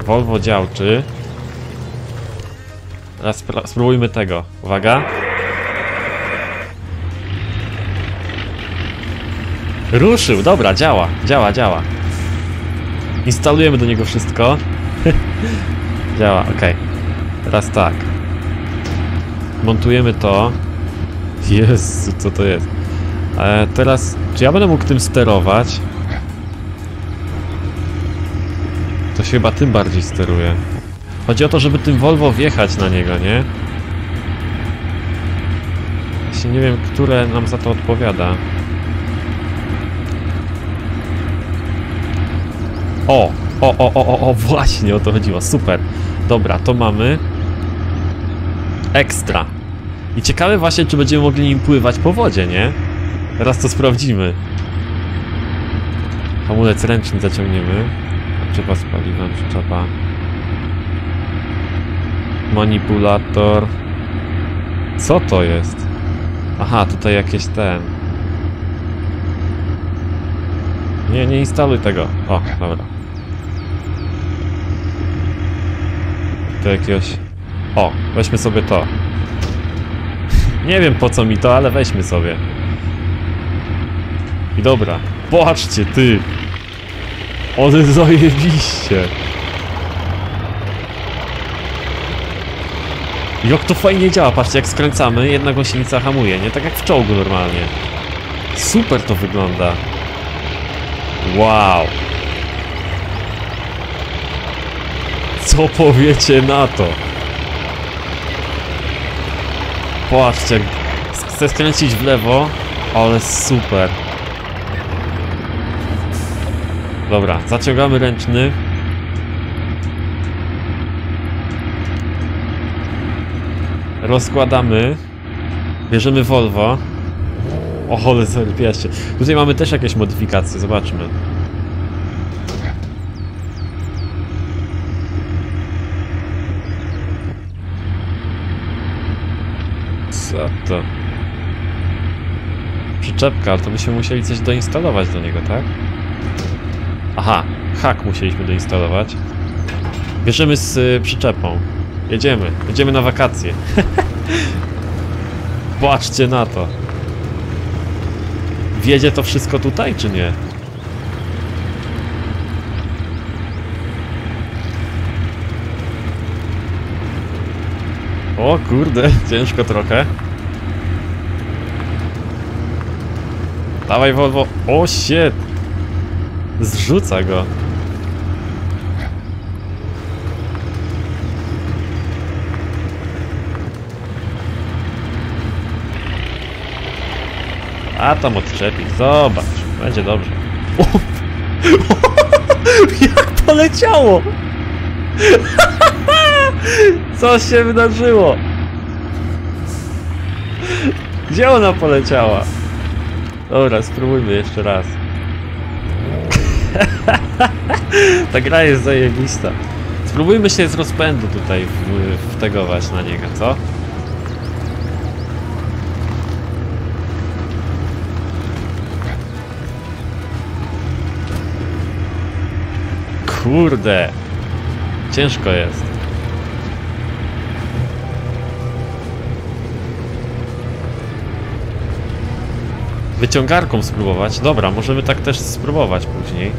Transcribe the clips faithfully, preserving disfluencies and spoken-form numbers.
Volvo działczy. Teraz spróbujmy tego. Uwaga. Ruszył, dobra, działa, działa, działa. Instalujemy do niego wszystko. Działa, ok. Teraz tak. Montujemy to. Jezu, co to jest? E, teraz, czy ja będę mógł tym sterować? To się chyba tym bardziej steruje. Chodzi o to, żeby tym Volvo wjechać na niego, nie? Właśnie nie wiem, które nam za to odpowiada. O! O, o, o, o, o, właśnie o to chodziło, super. Dobra, to mamy. Ekstra. I ciekawe właśnie, czy będziemy mogli nim pływać po wodzie, nie? Teraz to sprawdzimy. Hamulec ręczny zaciągniemy. Przyczepa z paliwem, przyczepa. Manipulator. Co to jest? Aha, tutaj jakieś ten. Nie, nie instaluj tego. O, dobra. To jakiegoś... O, weźmy sobie to. Nie wiem po co mi to, ale weźmy sobie. I dobra. Patrzcie, ty! Ale zajebiście! Jak to fajnie działa, patrzcie, jak skręcamy, jedna gąsienica hamuje, nie? Tak jak w czołgu normalnie. Super to wygląda. Wow! Co powiecie na to? Patrzcie, chcę skręcić w lewo, ale super. Dobra, zaciągamy ręczny. Rozkładamy. Bierzemy Volvo. O, ale zarypiaście. Tutaj mamy też jakieś modyfikacje, zobaczmy. Co to? Przyczepka, ale to byśmy musieli coś doinstalować do niego, tak? Aha, hak musieliśmy doinstalować. Bierzemy z y, przyczepą. Jedziemy, jedziemy na wakacje. Patrzcie na to. Wjedzie to wszystko tutaj, czy nie? O kurde, ciężko trochę. Dawaj Volvo. O shit. Zrzuca go. A tam odczepić, zobacz, będzie dobrze. O, jak poleciało! Co się wydarzyło? Gdzie ona poleciała? Dobra, spróbujmy jeszcze raz. Ta gra jest zajebista. Spróbujmy się z rozpędu tutaj w, wtegować na niego, co? Kurde, ciężko jest. Wyciągarką spróbować. Dobra, możemy tak też spróbować później.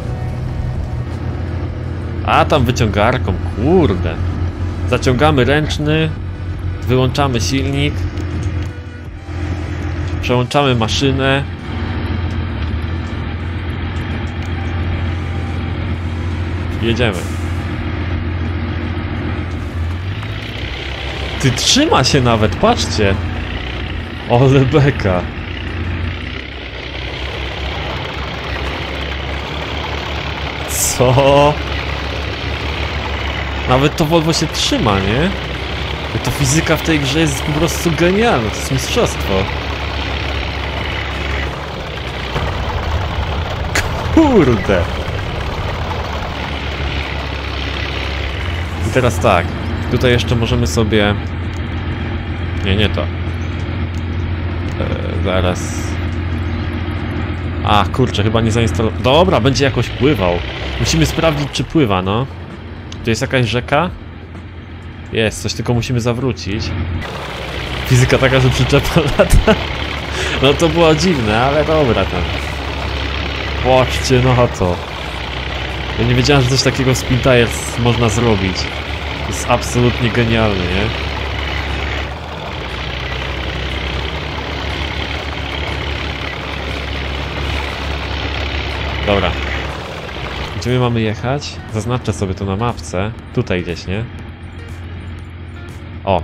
A tam wyciągarką, kurde. Zaciągamy ręczny. Wyłączamy silnik. Przełączamy maszynę. Jedziemy. Ty, trzyma się nawet, patrzcie. Ole beka. Co? Nawet to Volvo się trzyma, nie? To fizyka w tej grze jest po prostu genialna, to jest mistrzostwo. Kurde. I teraz tak, tutaj jeszcze możemy sobie... Nie, nie to. Eee, zaraz... A, kurczę, chyba nie zainstalowałem. Dobra, będzie jakoś pływał. Musimy sprawdzić, czy pływa, no. Tu jest jakaś rzeka? Jest, coś tylko musimy zawrócić. Fizyka taka, że przyczepa lata. No to było dziwne, ale dobra tam. Patrzcie, no a co? Ja nie wiedziałem, że coś takiego w Spin Tires można zrobić. To jest absolutnie genialne, nie? Dobra. Gdzie my mamy jechać? Zaznaczę sobie to na mapce. Tutaj gdzieś, nie? O.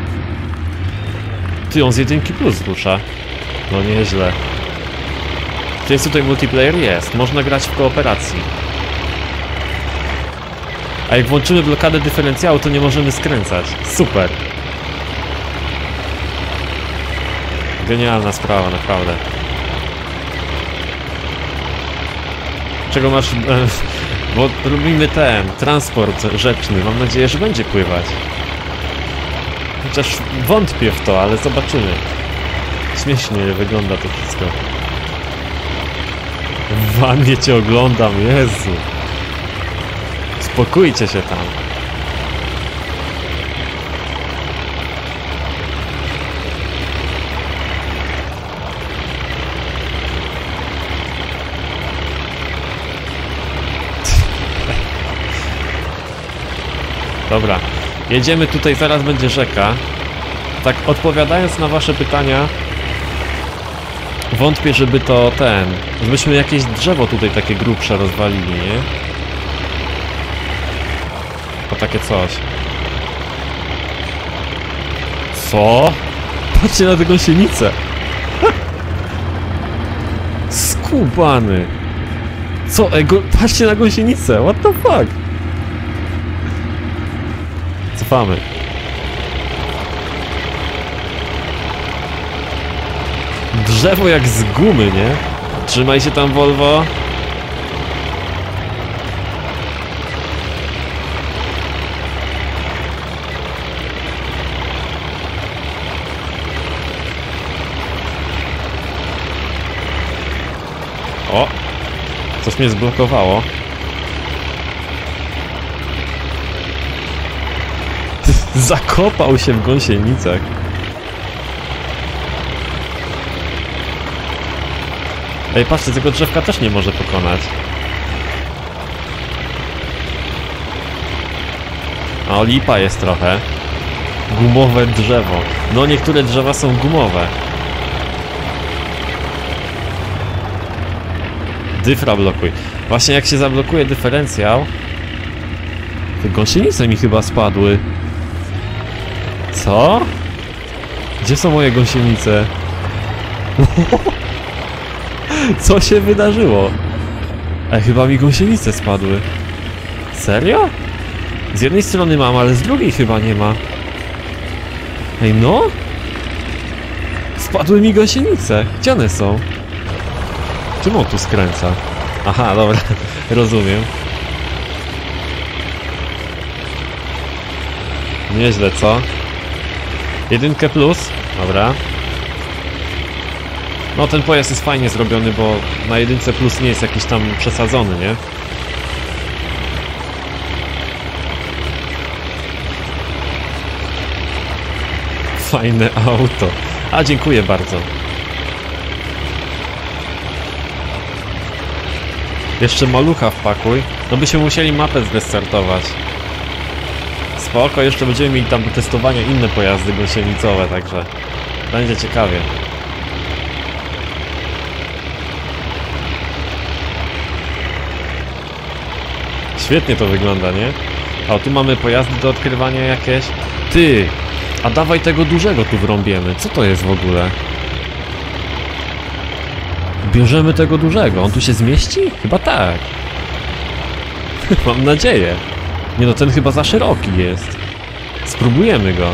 Ty, on z jedynki plus rusza. No nieźle. Czy jest tutaj multiplayer? Jest. Można grać w kooperacji. A jak włączymy blokadę dyferencjału, to nie możemy skręcać. Super. Genialna sprawa, naprawdę. Czego masz... Bo robimy ten transport rzeczny. Mam nadzieję, że będzie pływać. Chociaż wątpię w to, ale zobaczymy. Śmiesznie wygląda to wszystko. W wannie cię oglądam, Jezu. Spokójcie się tam. Dobra, jedziemy tutaj, zaraz będzie rzeka. Tak odpowiadając na wasze pytania, wątpię, żeby to ten... Żebyśmy jakieś drzewo tutaj takie grubsze rozwalili, nie? O takie coś. Co? Patrzcie na tę gąsienicę! Skubany! Co? Ej, go... Patrzcie na gąsienicę! What the fuck? Cofamy. Drzewo jak z gumy, nie? Trzymaj się tam, Volvo. O! Coś mnie zblokowało. Zakopał się w gąsienicach. Ej, patrzcie, tego drzewka też nie może pokonać. O, lipa jest trochę. Gumowe drzewo. No, niektóre drzewa są gumowe. Dyfra blokuj. Właśnie jak się zablokuje dyferencjał... Te gąsienice mi chyba spadły. Co? Gdzie są moje gąsienice? Co się wydarzyło? Ej, chyba mi gąsienice spadły. Serio? Z jednej strony mam, ale z drugiej chyba nie ma. Ej, no? Spadły mi gąsienice. Gdzie one są? Czym on tu skręca? Aha, dobra. Rozumiem. Nieźle, co? Jedynkę plus. Dobra. No ten pojazd jest fajnie zrobiony, bo na jedynce plus nie jest jakiś tam przesadzony, nie? Fajne auto. A, dziękuję bardzo. Jeszcze malucha wpakuj. No byśmy musieli mapę zrestartować. Spoko, jeszcze będziemy mieli tam do testowania inne pojazdy gąsienicowe, także będzie ciekawie. Świetnie to wygląda, nie? A tu mamy pojazdy do odkrywania jakieś. Ty! A dawaj tego dużego tu wrąbiemy. Co to jest w ogóle? Bierzemy tego dużego. On tu się zmieści? Chyba tak. Mam nadzieję. Nie no, ten chyba za szeroki jest. Spróbujemy go.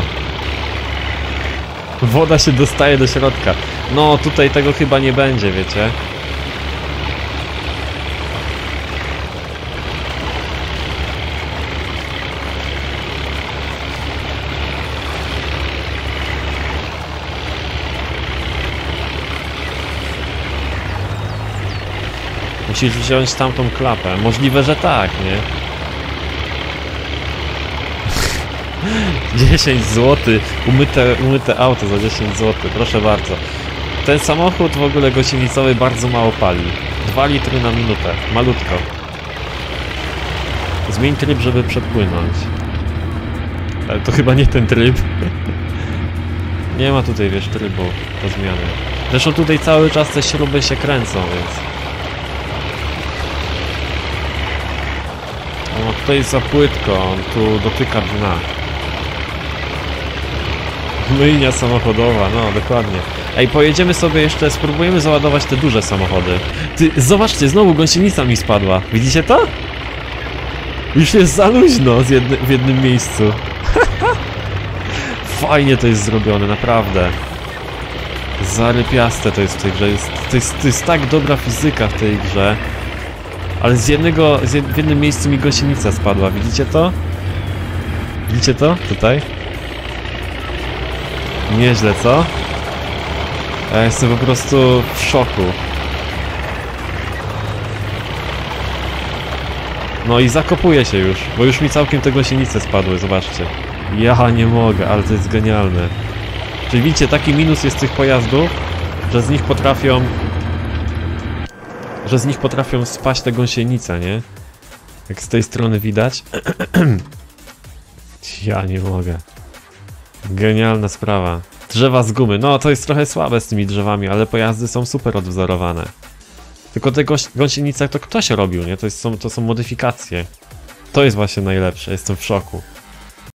Woda się dostaje do środka. No, tutaj tego chyba nie będzie, wiecie? Musisz wziąć tamtą klapę. Możliwe, że tak, nie? dziesięć złotych, umyte, umyte auto za dziesięć złotych, proszę bardzo. Ten samochód w ogóle gąsienicowy bardzo mało pali. dwa litry na minutę, malutko. Zmień tryb, żeby przepłynąć. Ale to chyba nie ten tryb. Nie ma tutaj, wiesz, trybu do zmiany. Zresztą tutaj cały czas te śruby się kręcą, więc... O, tutaj jest za płytko, on tu dotyka dna. Myjnia samochodowa, no dokładnie. Ej, pojedziemy sobie jeszcze, spróbujemy załadować te duże samochody. Ty, zobaczcie, znowu gąsienica mi spadła. Widzicie to? Już jest za luźno z jedny, w jednym miejscu. Fajnie to jest zrobione, naprawdę. Zarypiaste to jest w tej grze. Jest, to, jest, to jest tak dobra fizyka w tej grze. Ale z jednego, z jed, w jednym miejscu mi gąsienica spadła. Widzicie to? Widzicie to? Tutaj? Nieźle, co? Ja jestem po prostu w szoku. No i zakopuję się już, bo już mi całkiem te gąsienice spadły, zobaczcie. Ja nie mogę, ale to jest genialne. Czyli widzicie, taki minus jest tych pojazdów, że z nich potrafią... Że z nich potrafią spaść te gąsienice, nie? Jak z tej strony widać. Ja nie mogę. Genialna sprawa. Drzewa z gumy. No, to jest trochę słabe z tymi drzewami, ale pojazdy są super odwzorowane. Tylko te gąsienice to ktoś robił, nie? To, jest, są, to są modyfikacje. To jest właśnie najlepsze, jestem w szoku.